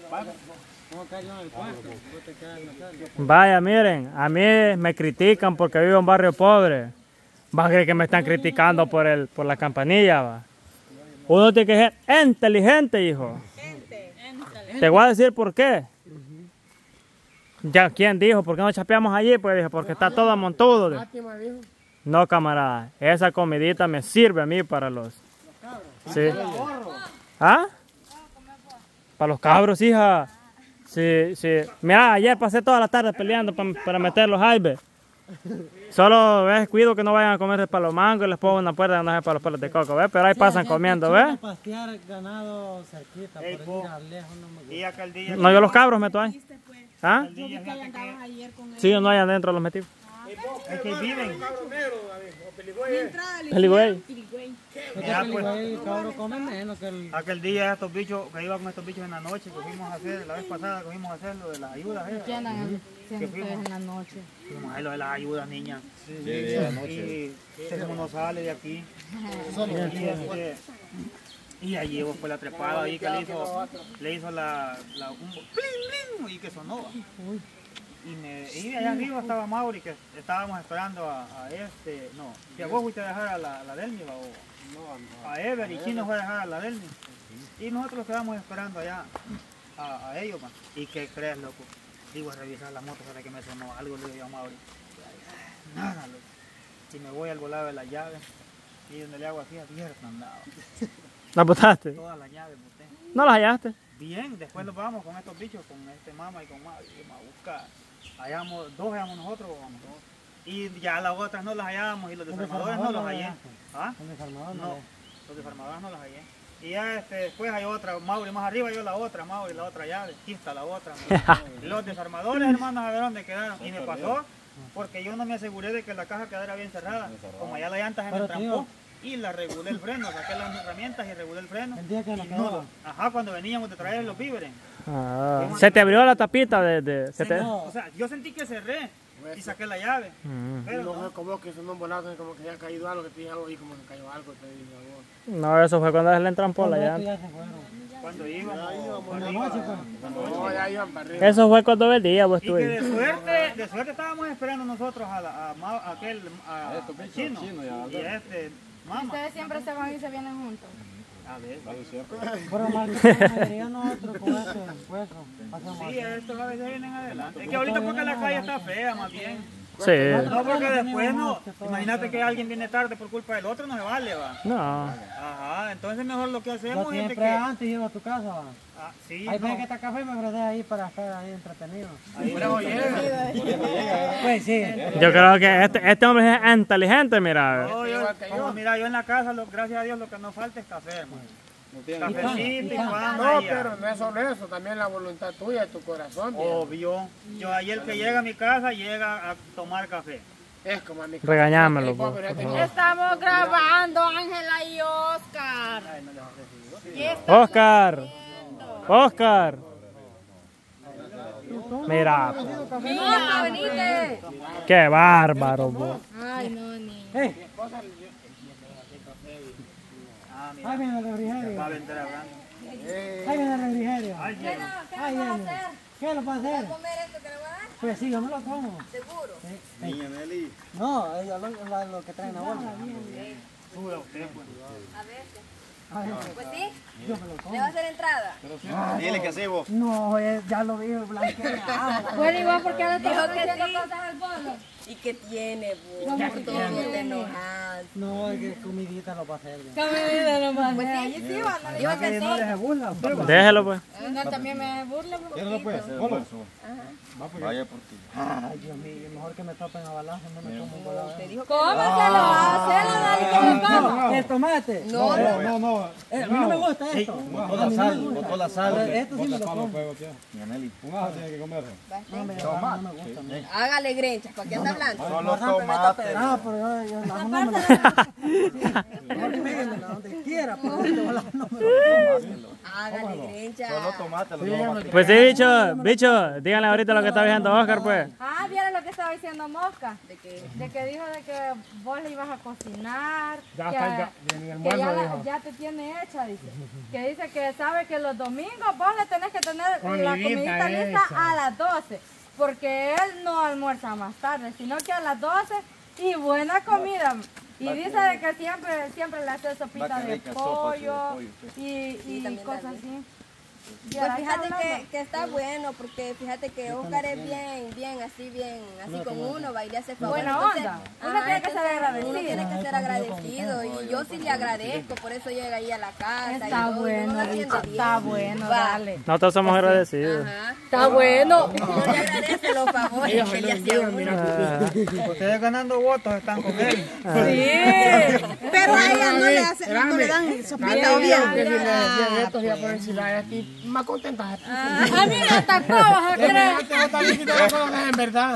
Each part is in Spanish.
Vaya, miren, a mí me critican porque vivo en un barrio pobre. Va a creer que me están criticando por la campanilla, va. Uno tiene que ser inteligente, hijo. Te voy a decir por qué. Ya, ¿quién dijo? ¿Por qué no chapeamos allí? Pues dije, porque está todo amontudo. No, camarada, esa comidita me sirve a mí para los... Sí. ¿Ah? Para los cabros, hija. Sí, sí. Mira, ayer pasé toda la tarde peleando para meter los aibes. Solo ves, cuido que no vayan a comer para los mangos y les pongo una puerta donde no para los pelos de coco, ¿ves? Pero ahí pasan comiendo, ¿ves? Pastear ganado cerquita, por ir lejos no me gusta. No, yo los cabros meto ahí. ¿Ah? Sí, no hay adentro los metí. Es que viven. Peligüey. Aquel día estos bichos, que iba con estos bichos en la noche, que fuimos a hacer, la vez pasada que fuimos a hacer lo de las ayudas. ¿Qué andan haciendo ustedes en la noche? Fuimos a hacer lo de las ayudas, niña. Sí, de la noche. Y este como no sale de aquí. Y allí fue la trepada ahí que le hizo un bling, bling, y que sonó. Y allá arriba estaba Mauri, que estábamos esperando que a vos fuiste a dejar a la Delmi, o a Ever, y Chino fue a dejar a la Delmi. Y nosotros quedamos esperando allá a ellos, man. ¿Y qué crees, loco? Digo, a revisar la moto para que me sonó algo, le digo yo a Mauri. Nada, loco. Y me voy al volado de la llave, y donde le hago así, abierto andaba. ¿La botaste? Todas las llaves boté. ¿No las hallaste? Bien, después nos vamos con estos bichos, con este mamá y con Mauri, vamos a buscar. Dos hallamos nosotros, vamos. Y ya las otras no las hallamos y los desarmadores no los hallé. ¿Ah? No, los desarmadores no las hallé. Y ya después hay otra, Mauri más arriba, yo la otra, Mauri la otra llave, aquí está la otra. Los desarmadores, hermanos, a ver dónde quedaron. Y me pasó porque yo no me aseguré de que la caja quedara bien cerrada. Como allá la llanta se me trampó. Y la regulé el freno, saqué las herramientas y regulé el freno. El día que la no, ajá, cuando veníamos de traer los víveres. Ah, ¿se te abrió la tapita O sea, yo sentí que cerré y saqué la llave. Pero no, como que sonó un volado, como que ya ha caído algo, que te dije algo y como que cayó algo, te dije algo. No, eso fue cuando se le entrampó la llanta. Cuando íbamos. No, ya iban para arriba. Eso fue cuando vendía, pues tú. Y que de suerte estábamos esperando nosotros a Chino y mamá. Ustedes siempre se van y se vienen juntos. A ver, pero mayoría nosotros con eso, pues, sí, estos a veces vienen adelante. Es que ahorita porque la calle está fea, más bien. Sí. No, porque después no. Imagínate que alguien viene tarde por culpa del otro, no se vale, va. No. Ajá, entonces mejor lo que hacemos yo siempre antes llego a tu casa, va. Sí, ahí ves que está café, me agradé ahí para estar ahí entretenido. Pues sí. Yo creo que este hombre es inteligente, mira. No, mira, yo en la casa, gracias a Dios, lo que nos falta es café, hermano. Cafecito y pan. No, pero no es solo eso, también la voluntad tuya y tu corazón. Obvio. Yo ayer que llega a mi casa, llega a tomar café. Es como a mi casa. Regañámelo, Estamos grabando, Ángela y Oscar. Oscar. Oscar. Mira. Mira, venite. Qué bárbaro, bo. Ay, no, ni. Ahí viene el refrigerio. Va a vender hablando. Ahí viene el refrigerio. ¿Qué lo va a hacer? ¿Qué lo va a hacer? ¿Comer esto que le voy a dar? Pues sí, yo me lo como. ¿Seguro? Niña Meli. No, ellos lo que traen a bolsa. Sube usted, pues. A ver. Pues sí. Yo me lo como. ¿Le va a hacer entrada? Dile que sí, vos. No, ya lo vi blanqueado. Bueno, igual porque ahora dijo que sí. Cosas al bolo. ¿Y qué tiene, vos? ¿Por todo te enojas? No, es que comidita lo va a hacer. Comidita lo va a hacer. Pues sí, sí, va. Dijo que sí. No le burla. Déjelo, pues. No, también me burla un poquito. ¿Qué puede hacer? Vaya por ti. Ay, Dios mío, mejor que me topen a balazos, no me como un balazos. Cómaselo, hacelo, dale que me coma. ¿El tomate? No. A mí no me gusta esto. Botó la sal, botó la sal. Esto sí me lo como. Un ajo tiene que comerse. No me gusta. Hágale grencha, ¿para qué anda hablando? Solo tomate. Ah, pero yo el ajo no me lo como. Péguemelo donde quiera, pero este balazo no me lo como. Hágale grencha. Solo tomate. Pues sí, bicho, díganle ahorita lo que está viendo Oscar, pues. Ah, ¿vieron lo que estaba estaba diciendo Mosca? ¿De qué? De que dijo de que vos le ibas a cocinar. Ya que, está, ya, en el que almuerzo ya, dijo. ya te tiene hecha, dice. Que dice que sabe que los domingos vos le tenés que tener la Comidita comidita lista hecha. a las 12. Porque él no almuerza más tarde, sino que a las 12 y buena comida. Y dice de que siempre le hace sopita de pollo y cosas así. Pues fíjate que está bueno, porque fíjate que Oscar es bien así con uno, va y le hace favor. Buena Entonces, onda. Uno tiene que ser agradecido. Uno tiene que ser agradecido y yo sí le agradezco, por eso llega ahí a la casa. Está y todo, bueno, uno lo atiende Richard, bien. está bueno, Va. dale. Nosotros somos agradecidos. Ajá. Está bueno. Uno le agradece los favores que le hace a uno. Ustedes ganando votos están con él. Sí. Pero a ella no le hacen, no le dan sopita o bien. Que si le decían esto, ya por decir, ay, aquí más contenta. A mí me atacó, vas a creer. En verdad.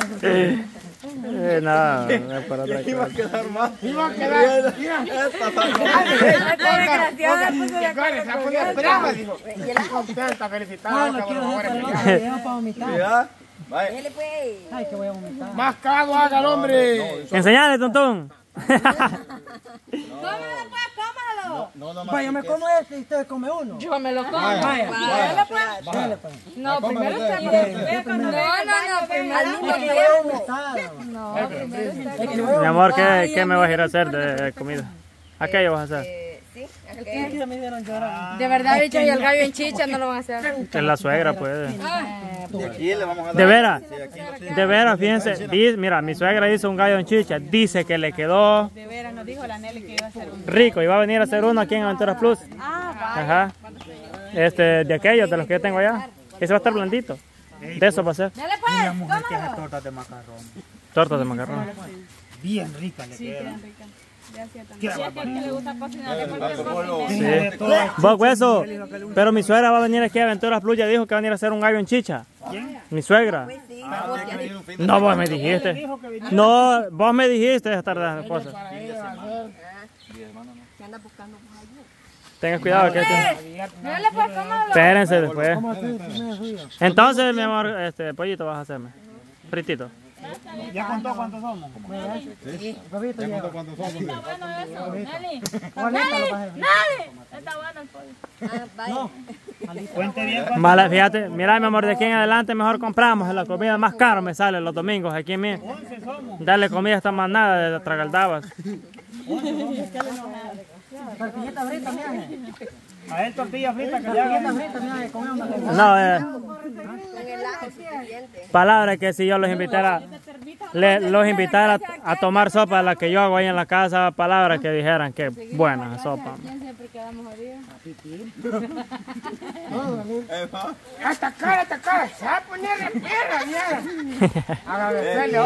No, es por otra cosa. Iba a quedar, mira. Esta desgraciada puso de Se va a poner brava, dijo. Contenta, felicitada. No quiero dejar para el video para vomitar. Dele pues. Ay, que voy a vomitar. Más cago haga el hombre. Enseñale, tontón. Cómalo pues, cómalo. Vaya, yo me como este y usted come uno. Yo me lo como. Vaya. Dale, pues. Dale, pues. No, primero usted. No, primero. Al mismo Es que voy a tiempo. vomitar. No, primero usted. Es que voy a Mi amor, ¿qué me vas a ir a hacer de comida? ¿A qué vas a hacer? Sí, vomitar. Que me dieron llorar. De verdad, bicho, y el gallo en chicha no lo van a hacer. Que la suegra puede. Aquí le vamos a dar. De veras, fíjense. Mira, mi suegra hizo un gallo en chicha. Dice que le quedó De veras, nos dijo la Nelly que iba a hacer un... rico. Y va a venir a hacer uno aquí en Aventuras Plus. Ah, Ajá. De aquellos, de los que yo tengo allá. Ese va a estar blandito. De eso va a ser. dale pues, Una mujer que hace cómalo. tortas de macarrón. Tortas de macarrón. Bien ricas le quedan. Qué le gusta cocinar de cualquier Sí. De todas. Vos, hueso. Pero mi suegra va a venir aquí a Aventuras Plus. Ya dijo que va a venir a hacer un gallo en chicha. Mi suegra. Pues sí, No, vos me dijiste. No, vos me dijiste esta tarde las cosas. que anda buscando por allí. Tengan cuidado que Dale pues, cómalo. espérense después. ¿Cómo así? Primero suyo. Entonces, mi amor, pollito vas a hacerme. Fritito. ¿Ya contó cuántos somos? Huevito lleva. Nelly. Juanita lo bajé. Está bueno el pollo. Ah, vaya. Cuente bien cuántos. Vale, fíjate, mira mi amor, de aquí en adelante mejor compramos la comida más cara me sale los domingos aquí en mí. 11 somos. Darle comida a esta manada de tragaldabas. Tortillita frita, mira. A él tortilla frita que le haga. Tortillita frita, mira, comemos. No, Con el ajo suficiente. palabra que si yo los invitara, los invitara a tomar sopa, la que yo hago ahí en la casa, palabras que dijeran que buena sopa. Siempre quedamos jodidos. Esta cara, se va a poner de piedra, mira. Agradecerle,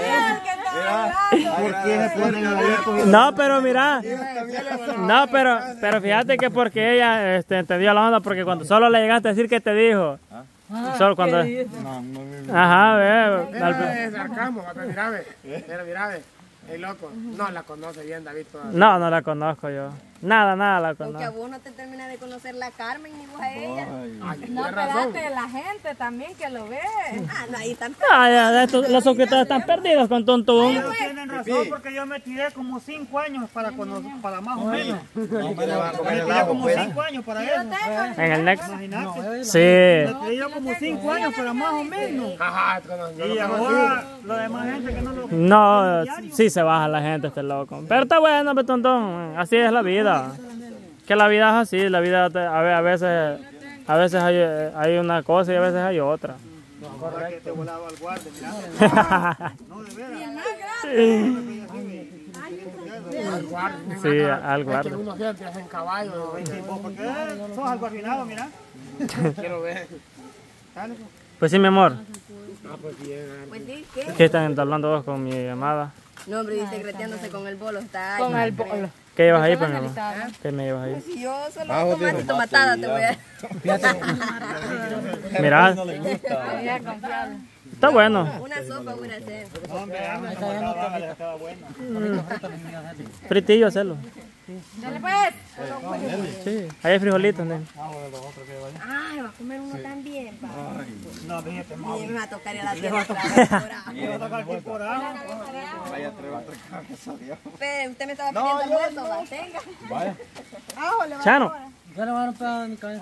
¿Por qué se ponen abiertos? No, pero mira, no, pero fíjate que porque ella entendió la onda, porque cuando solo le llegaste a decir que te dijo, solo cuando, ajá, ve, sarcasmo, mira, ve. El loco, no la conoce bien David todavía. no la conozco yo, nada la Porque a conozco. vos no te termina de conocer la Carmen ni vos a ella. No, espérate, la gente también que lo ve. Ah, no, ahí están. Los suscriptores están perdidos con Tuntún. Ellos tienen razón porque yo me tiré como 5 años para más o menos. No me le van a comer Me el tiré agua, como pues. 5 años para eso. En el Next. Imagínate. Sí. Me tiré yo como 5 años para más o menos. Ajá, Y ahora la demás gente que no lo... No, sí se baja la gente, este loco. Pero está bueno, Tontón. Así es la vida. Que la vida es así, la vida a veces hay una cosa y a veces hay otra. Ahora que te volaba al guardia, mira. No, de veras. Sí, al guardia. unos días te hacen caballo. ¿Por qué sos algo arruinado, mira? Quiero ver. Dale. Pues sí, mi amor. Pues sí, ¿qué? ¿Qué están entablando vos con mi amada? No, hombre, y secreteándose con el bolo. Está ahí. Con el bolo. ¿Qué llevas ahí, pues, mi amor? ¿Qué me llevas ahí? Si yo solo tomatito matada te voy a... Mira, Ya, confiable. está bueno. Una sopa voy a hacer. No, hombre, ya me estaba bueno. Fritillo hacerlo. Dale pues. Sí, ahí hay frijolitos, ¿no? Ay, va a comer uno también, pa. No, fíjate, Y Mauri. me va a tocar ir a la tierra otra vez. Le va a tocar temporada. Vaya, tres va a tocar, eso Dios. Pero usted me estaba pidiendo almuerzo, va, tenga. Vaya. Chano. Yo le voy a dar un pedazo de mi cabeza.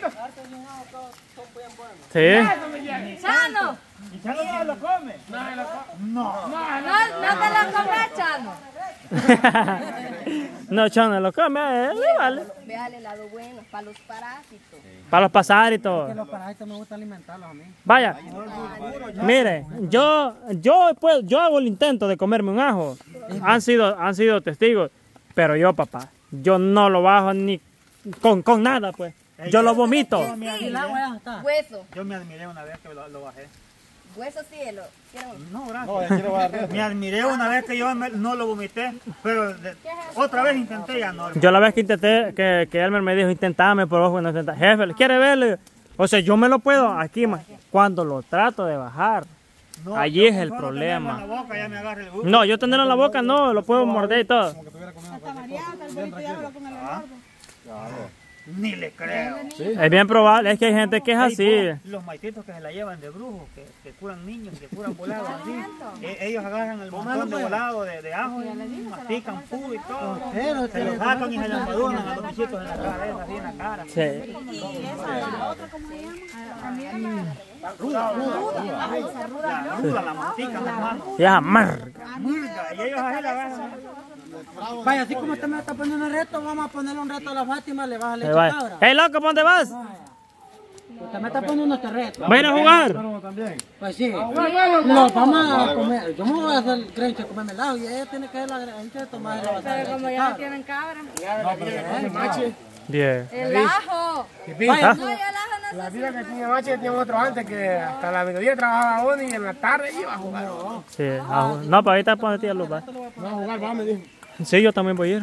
Sí. Chano. ¿Y Chano no lo come? No te lo comes, Chano. No, Chano, lo come, le vale. Véale el lado bueno, para los parásitos. Para los pasáritos. Los parásitos me gusta alimentarlos a mí. Vaya, mire, yo hago el intento de comerme un ajo. Han sido testigos, pero yo, papá, yo no lo bajo ni con nada, pues. Yo lo vomito. Y el agua ya está. Hueso, Yo me admiré una vez que lo bajé. hueso cielo. ¿Quieren uno? No, gracias. No, ya quiero bajar. Me admiré una vez que yo no lo vomité, pero otra vez intenté ya no. Yo la vez que intenté, que Elmer me dijo, intentame, por ojo, no intenta. Jefe, ¿quiere verle? O sea, yo me lo puedo aquí, cuando lo trato de bajar. No, Allí es yo el solo problema. tenerlo en la boca, ya me agarra el gusto. No, yo tenerlo en la boca no, lo puedo morder y todo. Ni le creo. Es bien probable, es que hay gente que es así. Los maititos que se la llevan de brujos, que curan niños, que curan volados así. Ellos agarran el montón de volados de ajo, mastican puro y todo. Se los sacan y se los embadurnan a los bichitos en la cabeza, así en la cara. Sí. La ruda, la mastican, hermano. Y es amarga. Murga, y ellos así la agarran. Vaya, así como usted me está poniendo un reto, vamos a ponerle un reto a la Fátima, le baja Ahí leche va. cabra. ¡Hey, loco, ¿para dónde vas? Usted me está poniendo este reto. ¿Va a ir a jugar? Pues sí. No, vamos a comer. Yo me voy a hacer el grenche, comerme helado y ella tiene que ir a la grenche de tomar el Pero como ya no tienen cabra. Bien. El ajo. Vaya, No, ya el ajo no La se vida que tenía Machi tenía otro antes que hasta la mediodía trabajaba uno y en la tarde iba a jugar. Sí. No, para ahorita ponete a luz, va. No a jugar, va, me dijo. Sí, yo también voy a ir.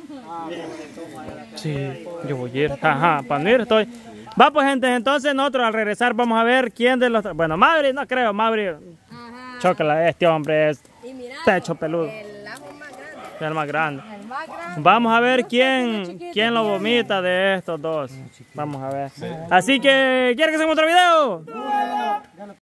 Sí, yo voy a ir. Ajá, para no ir estoy. Va pues, gente, entonces nosotros al regresar vamos a ver quién de los... Bueno, Maverick, no creo, Maverick. Chócala, este hombre es Y mira, techo peludo. el ajo más grande. El más grande. El más grande. Vamos a ver quién lo vomita de estos dos. Vamos a ver. Así que, ¿quieren que hagamos otro video?